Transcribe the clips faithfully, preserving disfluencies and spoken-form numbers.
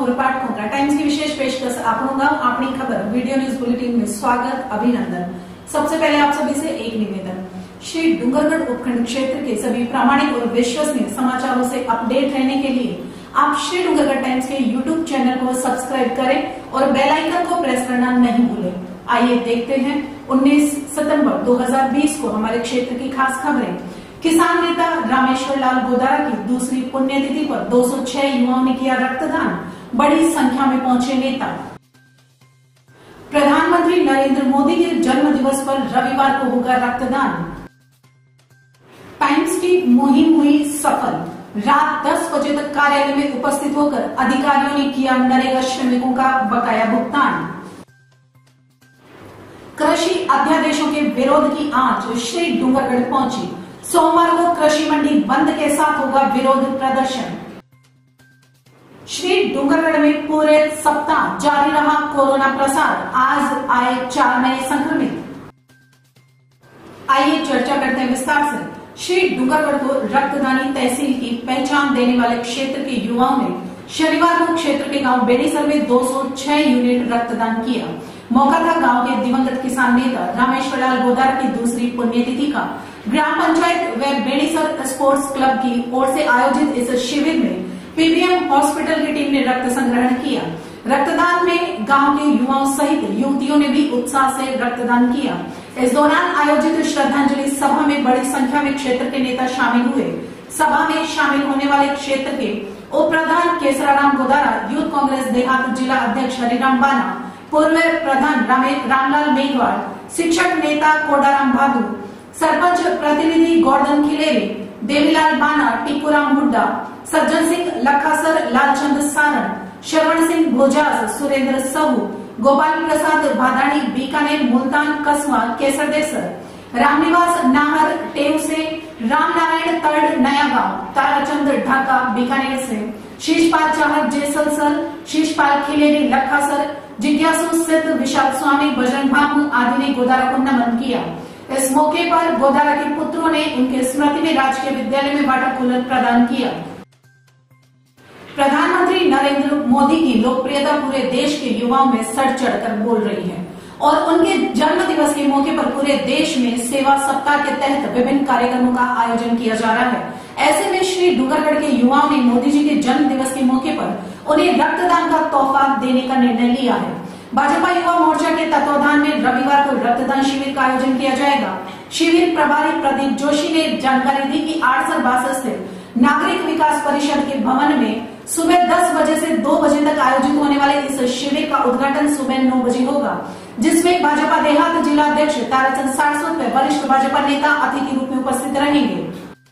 पूर्व पाठकों का टाइम्स की विशेष पेशकश आपको गांव अपनी खबर वीडियो न्यूज बुलेटिन में स्वागत अभिनंदन। सबसे पहले आप सभी से एक निवेदन, श्री डूंगरगढ़ उपखंड क्षेत्र के सभी प्रामाणिक और विश्वसनीय समाचारों से अपडेट रहने के लिए आप श्री डूंगरगढ़ टाइम्स के यूट्यूब चैनल को सब्सक्राइब करें और बेल आइकन को प्रेस करना नहीं भूलें। आइए देखते हैं उन्नीस सितंबर दो हज़ार बीस को हमारे क्षेत्र की खास खबरें। किसान नेता रामेश्वर लाल गोदारा की दूसरी पुण्यतिथि पर दो सौ छह युवाओं ने किया रक्तदान, बड़ी संख्या में पहुंचे नेता। प्रधानमंत्री नरेंद्र मोदी के जन्म दिवस पर रविवार को होगा रक्तदान। टाइम्स की मुहिम हुई सफल, रात दस बजे तक कार्यालय में उपस्थित होकर अधिकारियों ने किया नरेगा श्रमिकों का बकाया भुगतान। कृषि अध्यादेशों के विरोध की आंच श्री डूंगरगढ़ पहुंची, सोमवार को कृषि मंडी बंद के साथ होगा विरोध प्रदर्शन। श्री डूंगरगढ़ में पूरे सप्ताह जारी रहा कोरोना प्रसार, आज आए चार नए संक्रमित। आइए चर्चा करते हैं विस्तार से। श्री डूंगरगढ़ को रक्तदानी तहसील की पहचान देने वाले क्षेत्र के युवाओं ने शनिवार को क्षेत्र के गांव बेड़ीसर में दो सौ छह यूनिट रक्तदान किया। मौका था गांव के दिवंगत किसान नेता रामेश्वर लाल गोदारा की दूसरी पुण्यतिथि का। ग्राम पंचायत व बेड़ीसर स्पोर्ट्स क्लब की ओर से आयोजित इस शिविर में पीबीएम हॉस्पिटल की टीम ने रक्त संग्रहण किया। रक्तदान में गांव के युवाओं सहित युवतियों ने भी उत्साह से रक्तदान किया। इस दौरान आयोजित श्रद्धांजलि सभा में बड़ी संख्या में क्षेत्र के नेता शामिल हुए। सभा में शामिल होने वाले क्षेत्र के उप प्रधान केसराराम गोदारा, यूथ कांग्रेस देहात जिला अध्यक्ष हरिराम बाना, पूर्व प्रधान रामलाल मेघवाल, शिक्षक नेता कोडाराम बहादुर, सरपंच प्रतिनिधि गोवर्धन खिलेरी, देवीलाल बाना, टीकूराम हुड्डा, सज्जन सिंह लखासर, लालचंद सारण, श्रवण सिंह भोजास, सुरेंद्र सहू, गोपाल प्रसाद भादानी, बीकानेर, मुल्तान, कसवा, केसरदेसर, रामनिवास नाहर, टेव से, रामनारायण तर्ड, नया गांव, ताराचंद ढाका बीकानेर से, शीशपाल चाहत जेसलसर, शीशपाल खिलेरी लखासर, जिज्ञासु सिद्ध, विशाल स्वामी, बजरंग भामू आदि ने गोदारा को नमन किया। इस मौके पर गोदारा के पुत्रों ने उनके स्मृति में राजकीय विद्यालय में वाटर कूलर प्रदान किया। प्रधानमंत्री नरेंद्र मोदी की लोकप्रियता पूरे देश के युवाओं में सर चढ़कर बोल रही है और उनके जन्म दिवस के मौके पर पूरे देश में सेवा सप्ताह के तहत विभिन्न कार्यक्रमों का आयोजन किया जा रहा है। ऐसे में श्री डूंगरगढ़ के युवाओं ने मोदी जी के जन्म दिवस के मौके पर उन्हें रक्तदान का तोहफा देने का निर्णय लिया है। भाजपा युवा मोर्चा के तत्वाधान में रविवार को रक्तदान शिविर का आयोजन किया जाएगा। शिविर प्रभारी प्रदीप जोशी ने जानकारी दी कि आड़सर बास स्थित नागरिक विकास परिषद के भवन में सुबह दस बजे से दो बजे तक आयोजित होने वाले इस शिविर का उद्घाटन सुबह नौ बजे होगा, जिसमें भाजपा देहात जिला अध्यक्ष ताराचंद सारस्वत व वरिष्ठ भाजपा नेता अतिथि रूप में उपस्थित रहेंगे।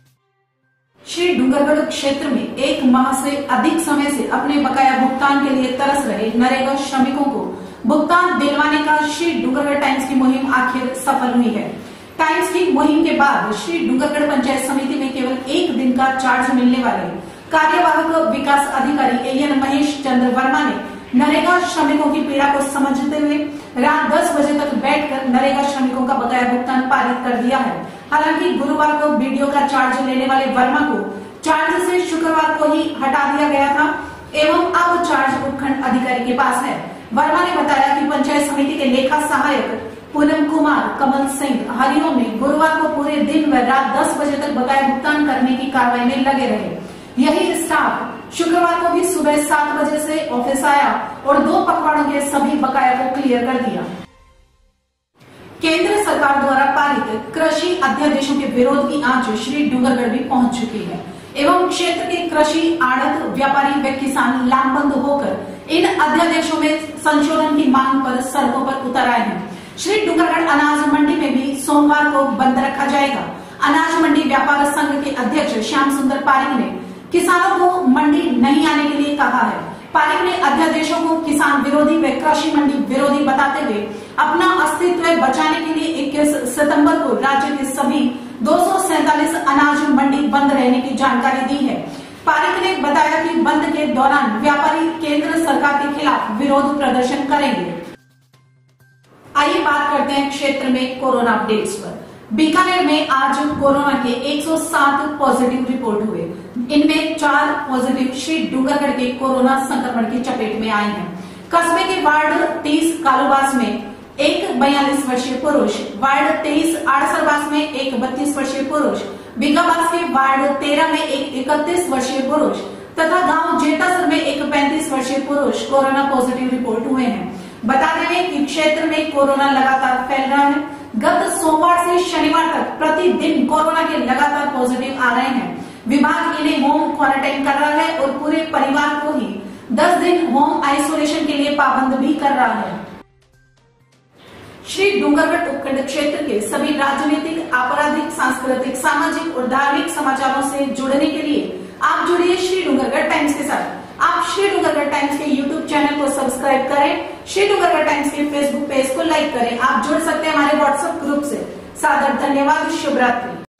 श्री डूंगरगढ़ क्षेत्र में एक माह से अधिक समय से अपने बकाया भुगतान के लिए तरस रहे नरेगा श्रमिकों को भुगतान दिलवाने का श्री डूंगरगढ़ टाइम्स की मुहिम आखिर सफल हुई है। टाइम्स की मुहिम के बाद श्री डूंगरगढ़ पंचायत समिति में केवल एक दिन का चार्ज मिलने वाले कार्यवाहक विकास अधिकारी एएन महेश चंद्र वर्मा ने नरेगा श्रमिकों की पीड़ा को समझते हुए रात दस बजे तक बैठकर नरेगा श्रमिकों का बकाया भुगतान पारित कर दिया है। हालांकि गुरुवार को वीडियो का चार्ज लेने वाले वर्मा को चार्ज से शुक्रवार को ही हटा दिया गया था एवं अब चार्ज उपखंड अधिकारी के पास है। वर्मा ने बताया कि पंचायत समिति के लेखा सहायक पूनम कुमार, कमल सिंह, हरिओम ने गुरुवार को पूरे दिन व रात दस बजे तक बकाया भुगतान करने की कार्रवाई में लगे रहे। यही स्टाफ शुक्रवार को भी सुबह सात बजे से ऑफिस आया और दो पखवाड़ों के सभी बकाया को क्लियर कर दिया। केंद्र सरकार द्वारा पारित कृषि अध्यादेशों के विरोध की आंच श्री डूंगरगढ़ भी पहुंच चुकी है एवं क्षेत्र के कृषि आड़त व्यापारी व किसान लामबंद होकर इन अध्यादेशों में संशोधन की मांग पर सड़कों पर उतर आए हैं। श्री डूंगरगढ़ अनाज मंडी में भी सोमवार को बंद रखा जाएगा। अनाज मंडी व्यापार संघ के अध्यक्ष श्याम सुंदर पारिक ने किसानों को मंडी नहीं आने के लिए कहा है। पारिक ने अध्यादेशों को किसान विरोधी व कृषि मंडी विरोधी बताते हुए अपना अस्तित्व बचाने के लिए इक्कीस सितंबर को राज्य के सभी दो सौ सैतालीस अनाज मंडी बंद रहने की जानकारी दी है। पारिक ने बताया कि बंद के दौरान व्यापारी केंद्र सरकार के खिलाफ विरोध प्रदर्शन करेंगे। आइए बात करते हैं क्षेत्र में कोरोना अपडेट्स पर। बीकानेर में आज कोरोना के एक सौ सात पॉजिटिव रिपोर्ट हुए। इनमें चार पॉजिटिव श्री डूंगरगढ़ के कोरोना संक्रमण की चपेट में आए हैं। कस्बे के वार्ड तीस कालूबास में एक बयालीस वर्षीय पुरुष, वार्ड तेईस आड़सरबास में एक बत्तीस वर्षीय पुरुष, बिगाबास के वार्ड तेरह में एक इकतीस वर्षीय पुरुष तथा गांव जेतासर में एक पैंतीस वर्षीय पुरुष कोरोना पॉजिटिव रिपोर्ट हुए हैं। बता दें कि क्षेत्र में कोरोना लगातार फैल रहा है। गत सोमवार से शनिवार तक प्रतिदिन कोरोना के लगातार पॉजिटिव आ रहे हैं। विभाग इन्हें होम क्वारंटाइन कर रहा है और पूरे परिवार को ही दस दिन होम आइसोलेशन के लिए पाबंद भी कर रहा है। श्री डूंगरगढ़ उपखंड क्षेत्र के सभी राजनीतिक, आपराधिक, सांस्कृतिक, सामाजिक और धार्मिक समाचारों से जुड़ने के लिए आप जुड़िए श्री डूंगरगढ़ टाइम्स के साथ। आप श्री डूंगरगढ़ टाइम्स के यूट्यूब चैनल को सब्सक्राइब करें, श्री डूंगरगढ़ टाइम्स के फेसबुक पेज को लाइक करें। आप जुड़ सकते हैं हमारे व्हाट्सएप ग्रुप से। सादर धन्यवाद। शुभ रात्रि।